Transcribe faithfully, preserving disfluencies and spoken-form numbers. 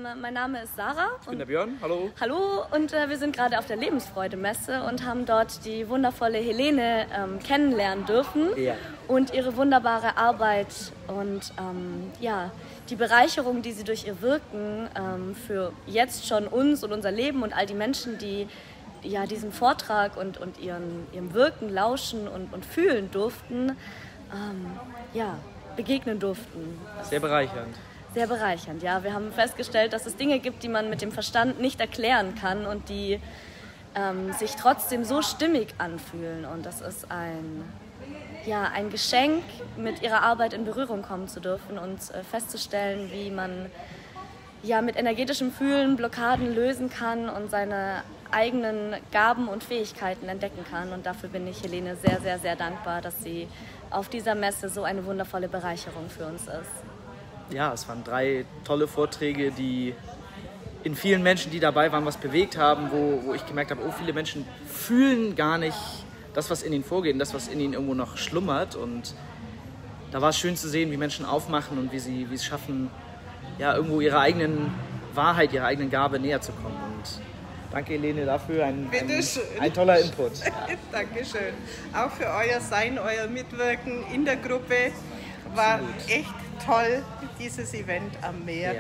ähm, mein Name ist Sarah. Ich bin der Björn, hallo. Hallo, und äh, wir sind gerade auf der Lebensfreude-Messe und haben dort die wundervolle Helene ähm, kennenlernen dürfen. Ja. Und ihre wunderbare Arbeit und ähm, ja, die Bereicherung, die sie durch ihr Wirken ähm, für jetzt schon uns und unser Leben und all die Menschen, die ja, diesem Vortrag und, und ihren, ihrem Wirken lauschen und, und fühlen durften, ähm, ja, begegnen durften. Sehr bereichernd. Sehr bereichernd, ja. Wir haben festgestellt, dass es Dinge gibt, die man mit dem Verstand nicht erklären kann und die ähm, sich trotzdem so stimmig anfühlen. Und das ist ein, ja, ein Geschenk, mit ihrer Arbeit in Berührung kommen zu dürfen und äh, festzustellen, wie man ja, mit energetischem Fühlen Blockaden lösen kann und seine eigenen Gaben und Fähigkeiten entdecken kann. Und dafür bin ich Helene sehr, sehr, sehr dankbar, dass sie auf dieser Messe so eine wundervolle Bereicherung für uns ist. Ja, es waren drei tolle Vorträge, die in vielen Menschen, die dabei waren, was bewegt haben, wo, wo ich gemerkt habe, oh, viele Menschen fühlen gar nicht das, was in ihnen vorgeht, das, was in ihnen irgendwo noch schlummert. Und da war es schön zu sehen, wie Menschen aufmachen und wie sie wie es schaffen, ja, irgendwo ihrer eigenen Wahrheit, ihrer eigenen Gabe näher zu kommen. Und danke, Helene, dafür. Ein, ein, ein toller Input. Ja. Dankeschön. Auch für euer Sein, euer Mitwirken in der Gruppe. War Absolut. echt toll, dieses Event am Meer.